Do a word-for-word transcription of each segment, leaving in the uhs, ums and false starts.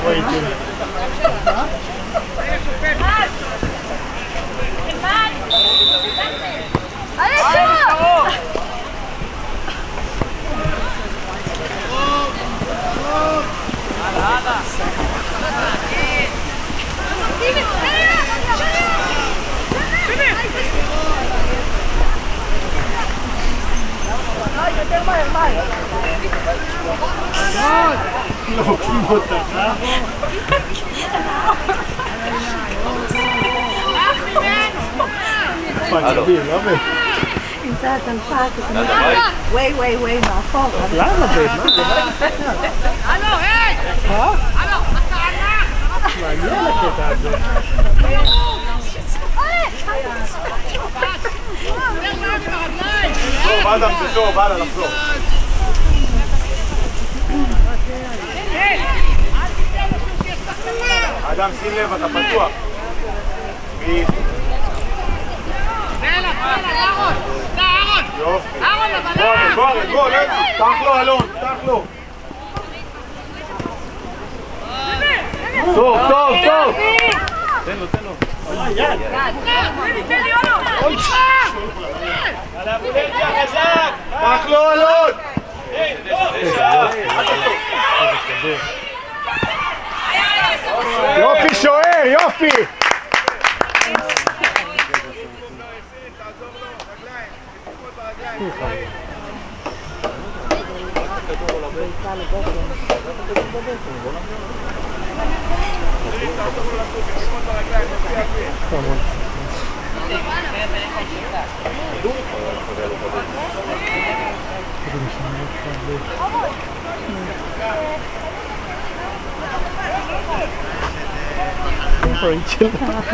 לא עוקפים אותך, אה? פצבים, לא בית. נמצא את אלפק, ווי ווי ווי מאחור. למה בית? הלו, היי! אה? הלו, אתה ענק! מעניין הקטע הזה. טוב, אדם, זה טוב, הלאה, לחזור. אדם, שים לב, אתה פתוח. מי? יופי. בואו, בואו, בואו, פתח לו, אלון, פתח לו. טוב, טוב, טוב. תן לו, תן לו. יד. תן לי אלון. על הבולנג'ה חזק. פתח לו, אלון. יופי שוער, יופי! ריצ'ל.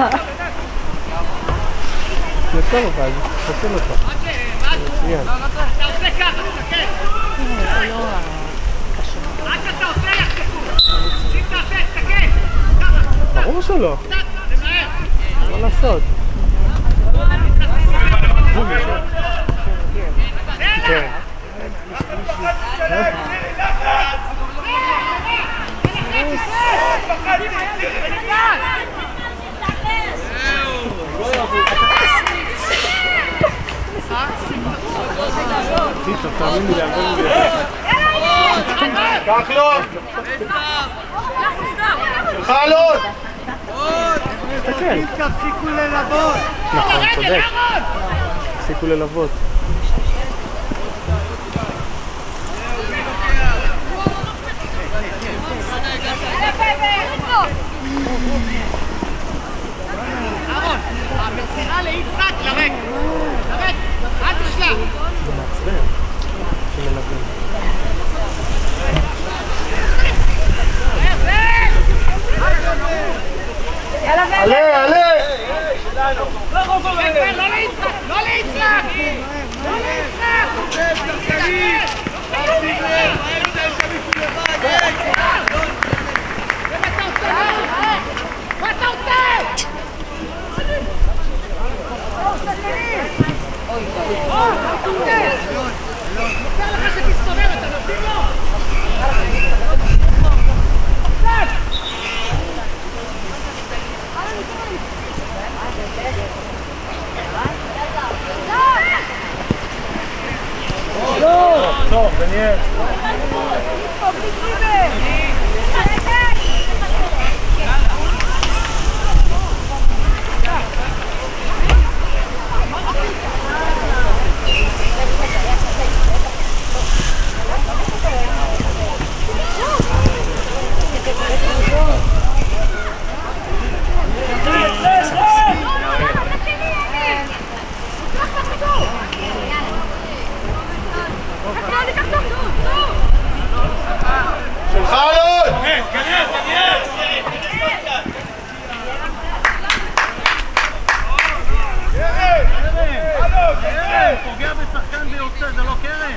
נתן אותה, נתן אותה. מצוין. אתה עושה ככה, תסתכל. רק אתה עושה יחתכו. שים את הפה, תסתכל. ככה. ברור שלא. זה מהר. מה לעשות? כן. טיטו, תאמין לי, הרבה מביאה. קח לו! שלך אלון! תסתכל. תפסיקו ללוות. נכון, צודק. תפסיקו ללוות. אהרון, המסירה ליצחק לרק. לרק, אל תשלח. זה מעצבן. שמלווים. עלה, עלה! לא ליצחק, לא ליצחק! לא ליצחק! מה אתה עושה? נותר לך שתסתובב, אתה נותנים לו? טוב, דניאל. שלך אלון! פוגע בשחקן ויוצא, זה לא קרן.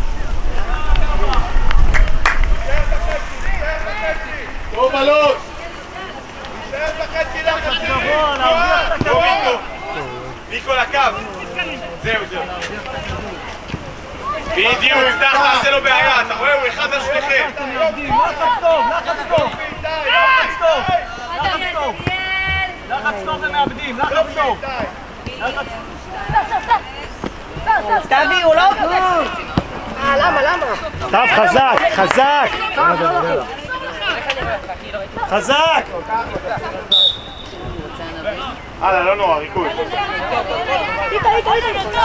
טוב אלון! תשאר בחצי לחץ גבוה, להרוויח את הכדור! מיקו לקו! זהו, זהו. בדיוק, יפתח תעשה לו בעיה, אתה רואה? הוא אחד על שניכם. לחץ טוב, לחץ טוב. לחץ טוב. לחץ טוב. לחץ טוב ומאבדים, לחץ טוב. סתיוי, הוא לא טוב. אה, למה, למה? טוב, חזק, חזק. חזק. הלאה, לא נורא, ריקוד. איתה, איתה, איתה.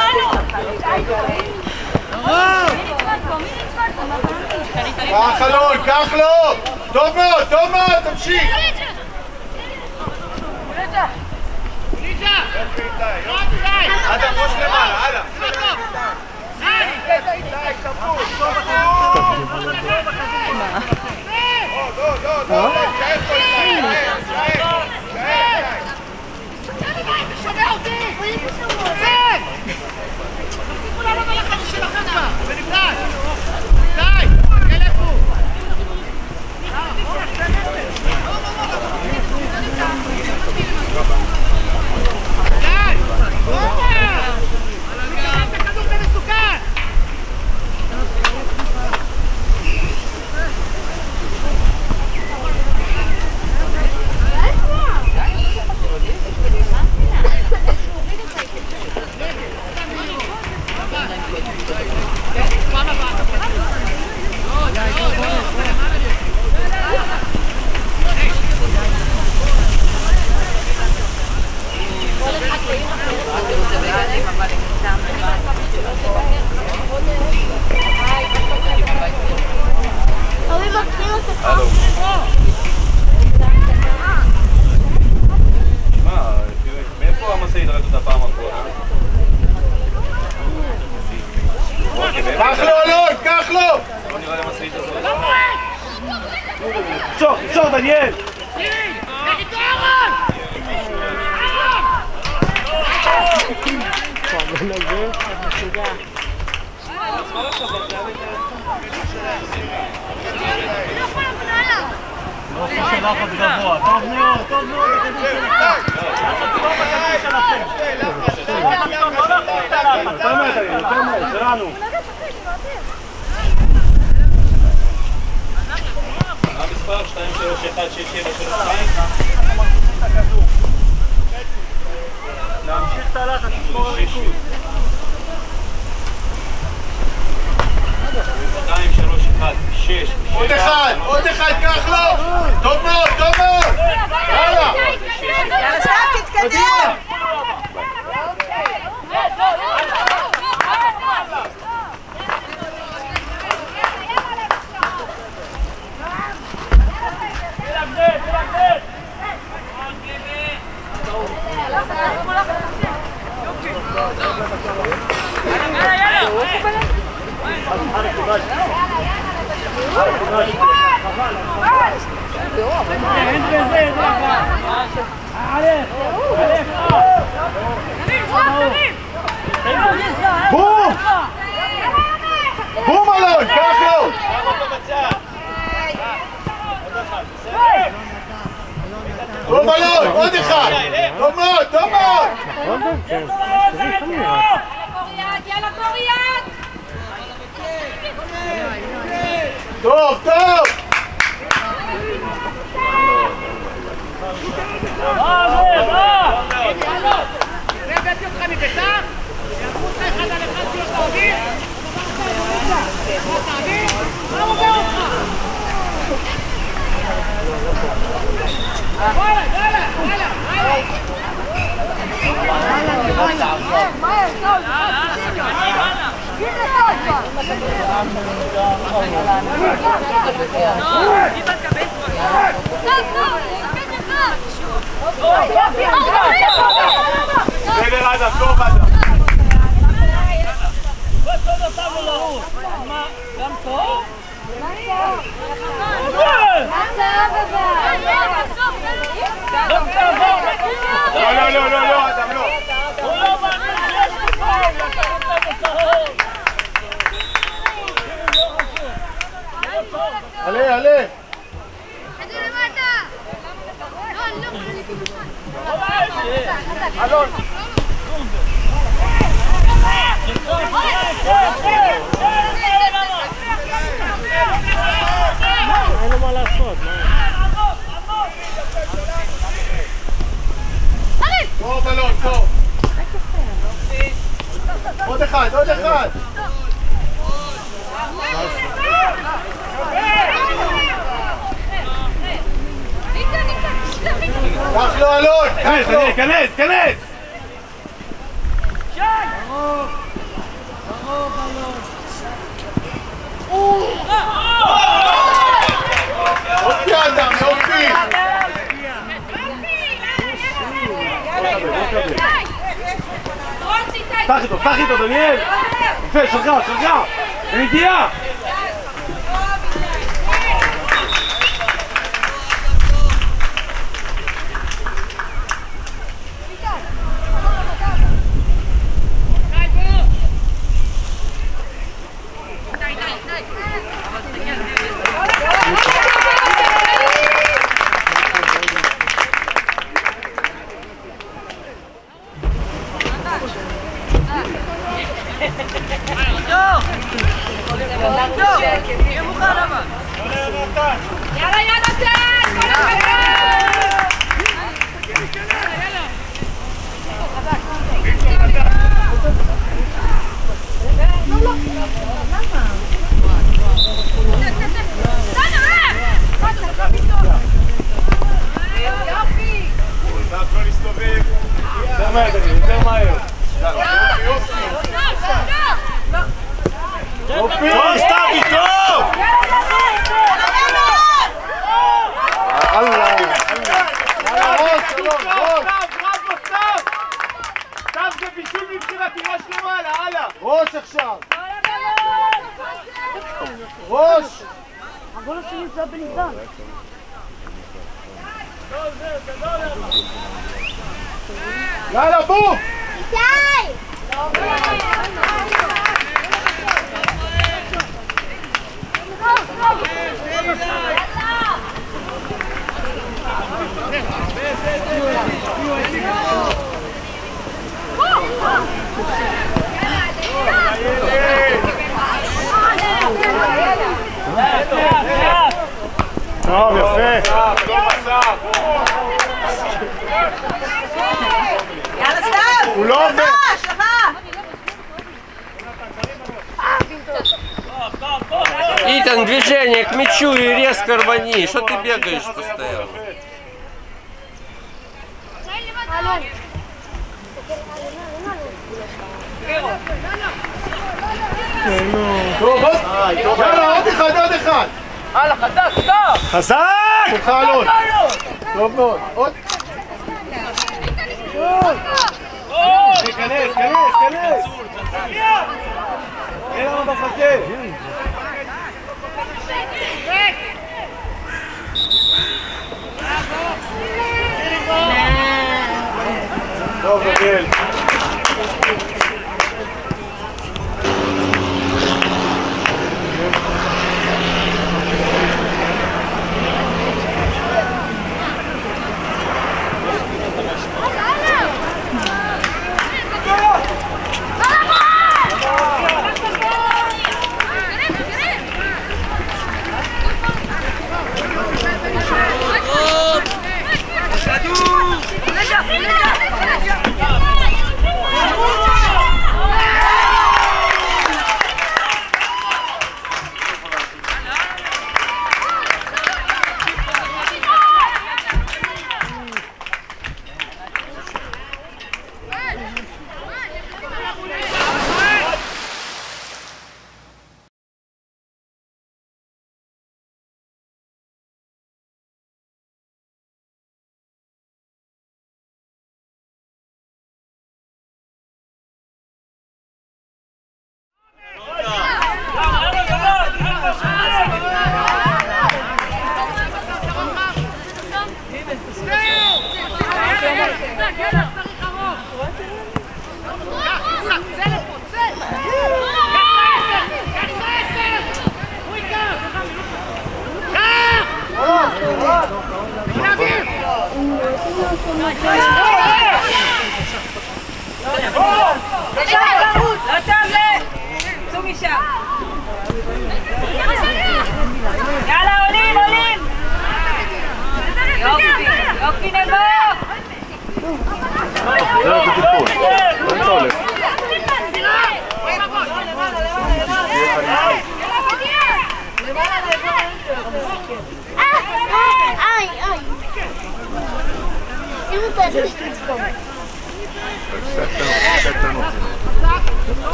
קח אלון, קח לו! טוב מאוד, טוב מאוד, תמשיך! אדם, ראש למעלה, הלאה! שומע אותי! כן! תפסיקו לעלות על החצי שלכם כבר! זה נפלט! די! תלכו! די! את הכדור זה מסוכן! מאיפה המשאית ראית אותה פעם אחרונה? קח לו אלון, קח לו! לא נראה לי המשאית הזאת. שור, שור, דניאל! עושה של לחץ גבוה, טוב מאוד, טוב מאוד לחץ טוב בכדור שלכם. לא להפסיק את הלחץ, יותר מהר, יותר מהר, שלנו. המספר שתיים שלוש אחת שש שבע שלוש שתיים. להמשיך את הלחץ, לשמור על ריכוז. שתיים שלוש אחת שש. עוד אחד, עוד אחד, קח לו! טוב מאוד, טוב מאוד! הלאה! יאללה, סתיו, תתקדם! בום! בום אלון, קח לו! טוב אלון, עוד אחד! טוב מאוד, טוב מאוד! יאללה קוריאט! טוב, טוב! זה הבאתי אותך מביתה? יעברו אותך אחד על אחד להיות באוויר? מה תעביר? מה עובר אותך? וואלה, וואלה, וואלה, וואלה! מהר, טוב, בסדר אדם, טוב אדם. בסדר, אותם לא לרוץ. מה? גם טוב? לא, לא, לא, לא, לא, אדם, לא. הוא לא מאמין, יש לי פעם, לקחת את הצהוב. עלה, עלה. אלון. פה בלון, פה. עוד אחד, עוד אחד. קח לו אלון, קח לו. כנס, כנס! אופי אדם, אופי! פח איתו, פח איתו, דניאל! יפה, שלך, שלך! בנגיעה! יאללה יונתן! כל יותר מהר, יותר מהר. טוב, סתיו, טוב! סתיו זה בישול מבחינת ראש למעלה, הלאה! ראש עכשיו! ראש! הגול השני זה בנבדל. יאללה, בום! איתי! טוב, יפה! יאללה סתיו! הוא לא עובר! שווה! Итан, движение к мячу и резко рвани. Что ты бегаешь постоянно? טוב, יאללה, עוד אחד, עוד אחד! הלאה, חזק, סטופ! חזק! שלך אלון! טוב מאוד, עוד! כנס, כנס, כנס! אין לנו מחכה! טוב, דניאל! Legal, legal, legal.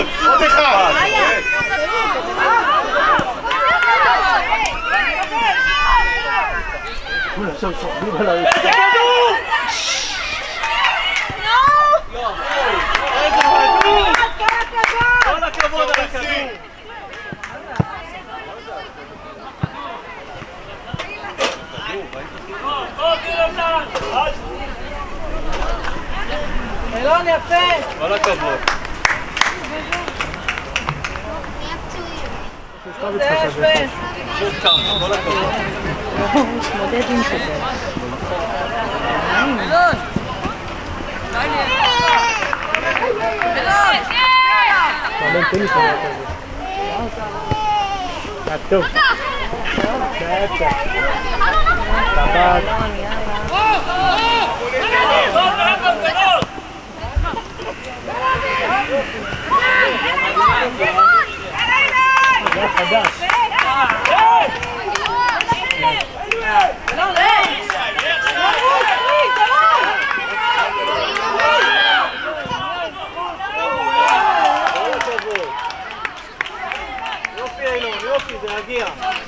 עוד, עוד אחד. עכשיו שוכבים על הרצפה. איזה כדור! איזה כדור! כל הכבוד על הכדור! אלון יפה! כל הכבוד. זה יפה! שוב כאן, כל הכבוד. הוא מתמודד עם כזה. אלון! אלון! מאמן טניס היה כזה. היה טוב. קצת. טבעת. זה חדש. יופי אילון, יופי, זה יגיע.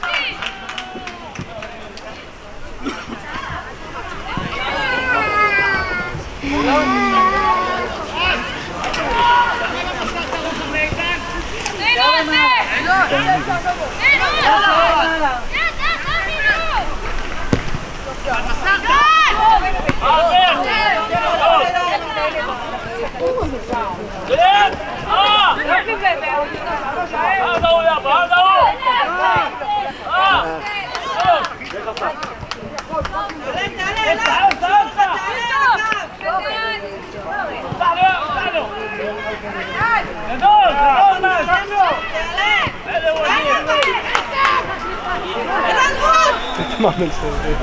מאמן שזה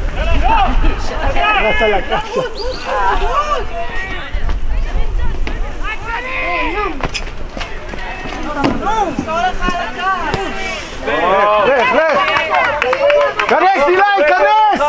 רצה לקחת לך, לך כנס אילי, כנס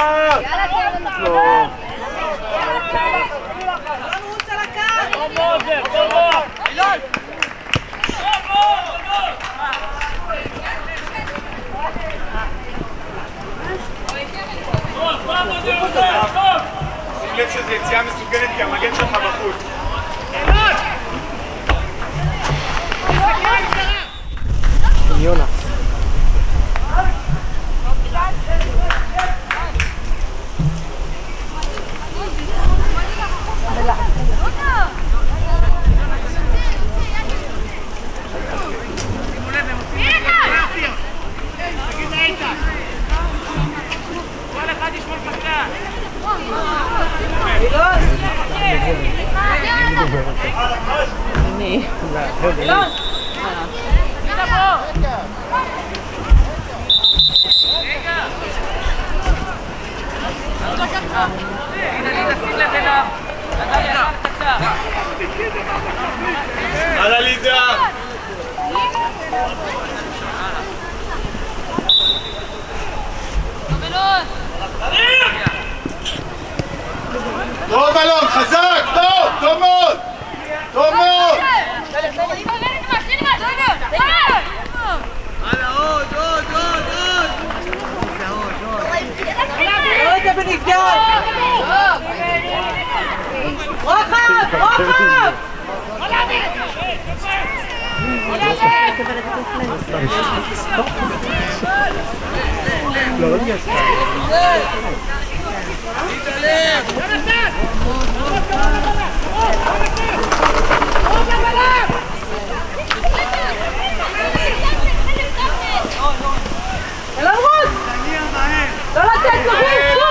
שים לב שזה יציאה מסוכנת כי המגן שלך בחוץ. יונה אני. אלון! על הלידה! טוב אלון, חזק, טוב, טוב מאוד! טוב מאוד! הלאה, עוד, עוד, עוד, עוד! עוד בנגדל! רוחב! רוחב! לא, לא נגש אלון רוץ! לא לתת לו ביסו!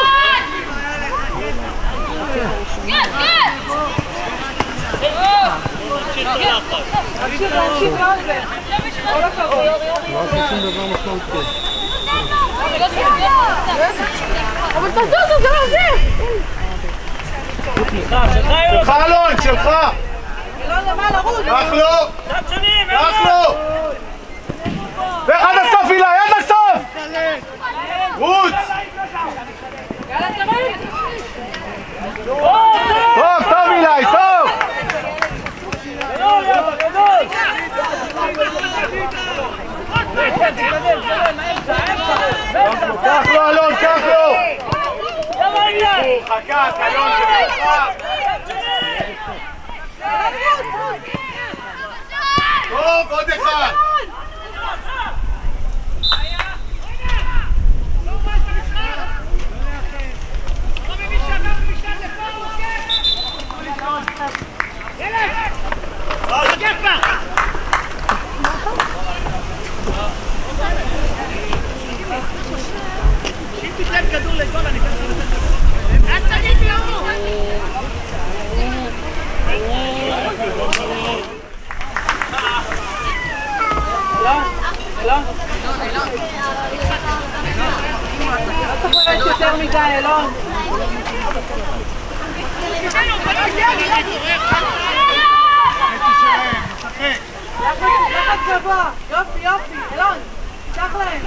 להמשיך, להמשיך לעוזר. כל הכבוד. לא עושה שום דבר משמעותי. אבל תעזור, זה לא זה! שלך אלון, שלך! אלון למעלה, רוץ! קח לו! קח לו! ועד הסוף אילה, עד הסוף! רוץ! טוב, טוב אילי, טוב! גדול, גדול! פקק, אלון שמרחב! טוב, עוד אחד! יותר מדי, אלון. לחץ גבוה, יופי, יופי, אלון, תשלח להם.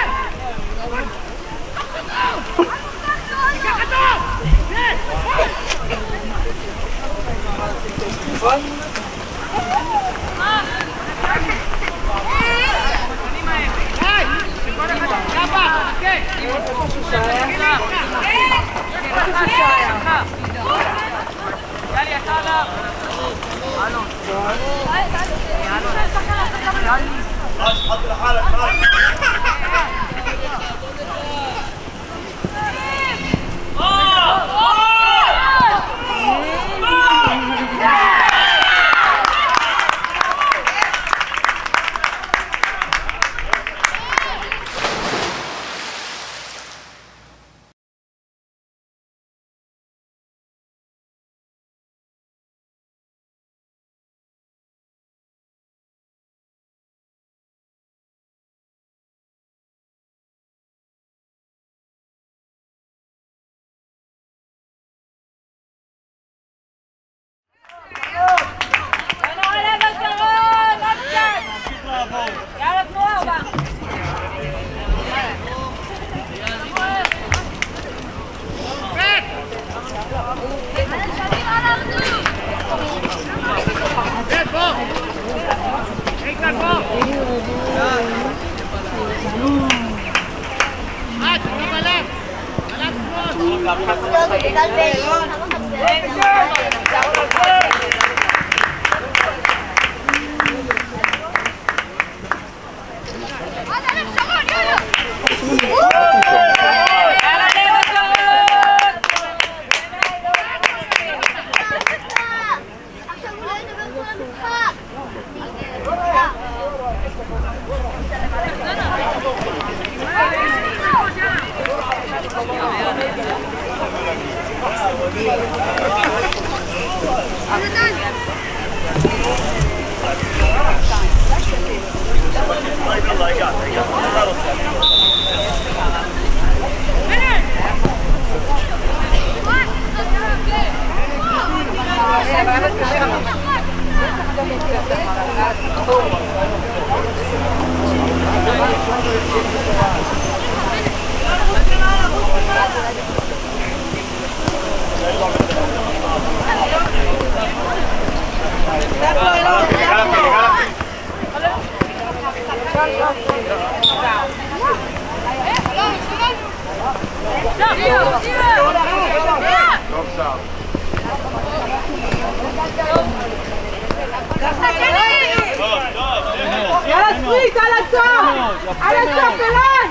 יאללה ספרית, על הסוף! על הסוף, אלון!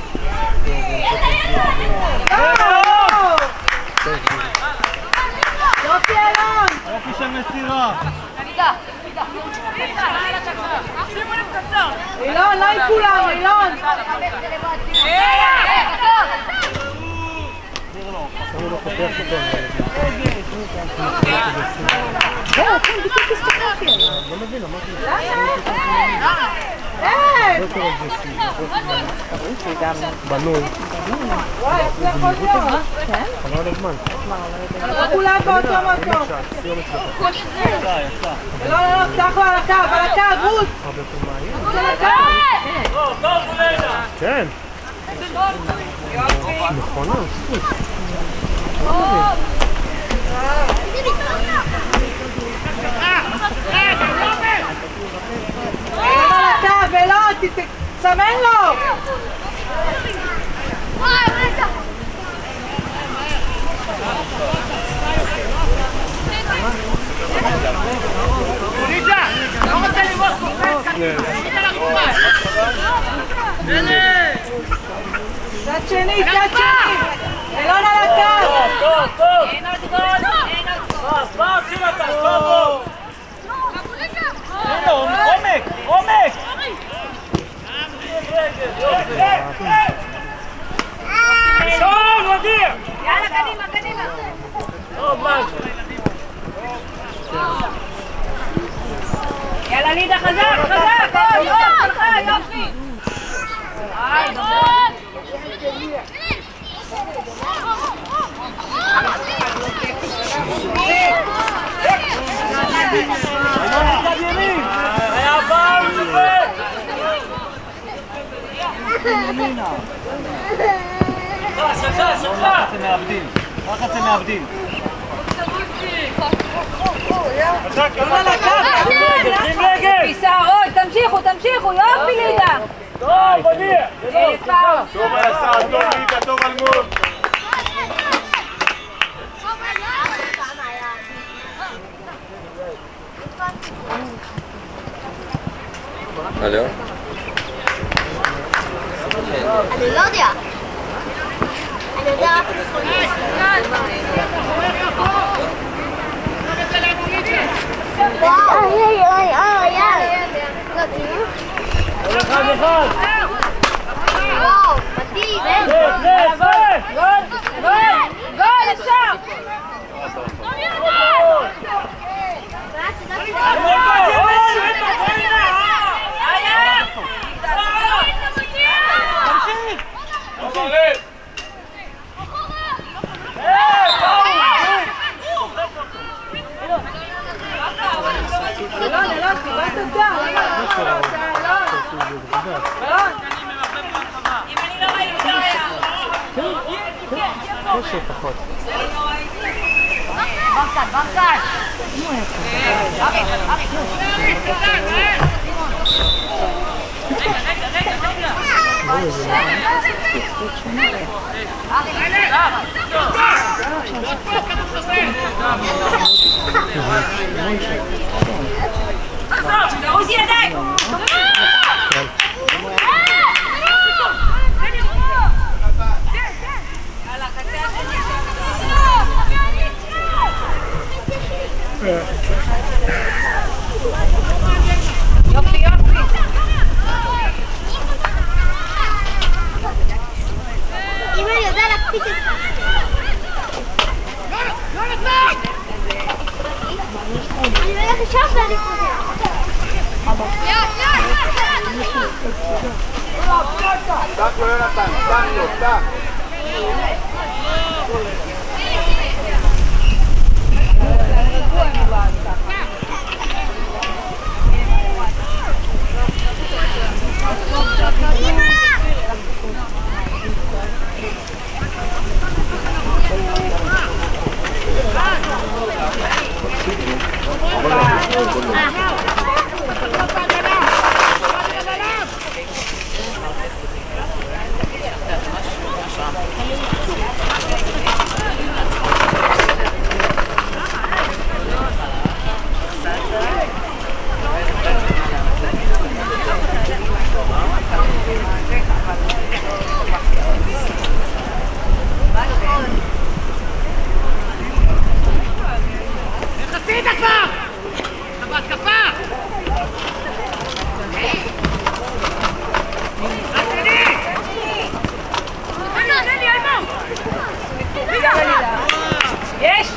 יופי אלון! יופי של מסירה! אילון, לא עם כולם, אילון! זהו, כן, בדיוק הסתכלתי עליו. לא מבין, אמרתי לך. למה? אין! לא קורא את זה סי. בנוי. וואי, איך זה יכול להיות? כן? חבל על הזמן. לא כולם באותו מקום. לא, לא, לא, פתח לו על הקו, על הקו, רוץ! רוץ על הקו! טוב, טוב, מולנה! כן. נכונה, ספוץ. אלון על הקו, אלון, תסמן לו! צד שני, צד שני! אלון על הקו! טוב, טוב! אין עוד גול! אין עוד גול! אז מה עושים אתה? טוב! עומק! עומק! טוב, מדהים! יאללה, קדימה, קדימה! טוב, משהו! יאללה, לידה, חזק, חזק! עוד, עוד, שלך, יופי! היה פעם שופט! שלך, שלך! ככה אתם מאבדים, ככה אתם מאבדים. פיסה, עוד, תמשיכו, תמשיכו, יופי לידה! טוב, מניע! טוב עשה, טוב לידה, טוב אלמון! אלו? אני לא יודע. אני יודע רק וואו! אוי אוי אוי אוי! אחד אחד! וואו! מדהים! גול! גול! גול! ישר! אלון, אלון, קיבלת אותה! אלון! אם אני לא ראיתי, לא היה! קשה פחות. ברקת, ברקת! אריק, אריק! רגע, רגע, רגע! עוזי ידיים! יופי, יופי! אם אני יודע להקפיץ את זה. לא נתן! אני לא יודע חשב ואני חוזר. דק לו יונתן, דק לו, דק. יש!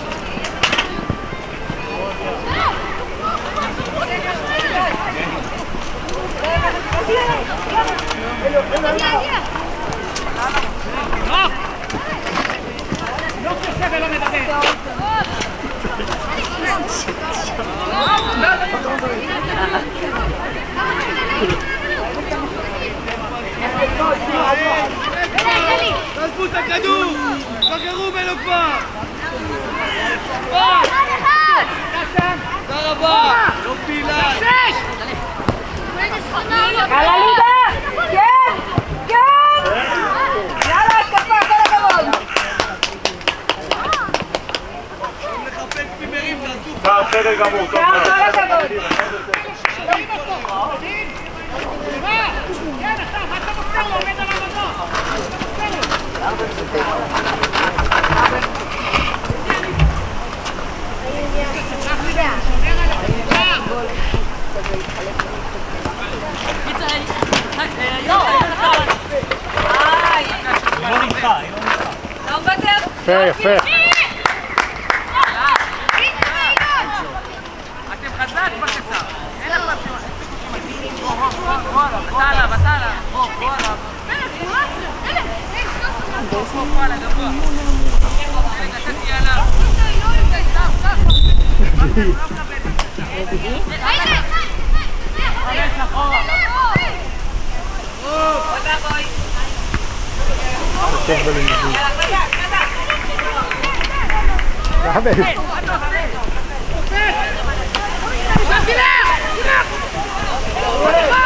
תעזבו את הכדור! שחררו ממנו כבר! תודה רבה! לא פילה! יאללה לידה! כן! כן! יאללה התקפה, כל הכבוד! בסדר גמור, טוב מאוד. כל הכבוד! ממך, היא לא ממך. יפה, יפה. אתם חזק בקצר. אין לך בטה עליו, בטה עליו. בוא עליו. בוא עליו, גבוה. רגע, תתהיה עליו. טוב בלימודים. תחבד. תלך! תלך!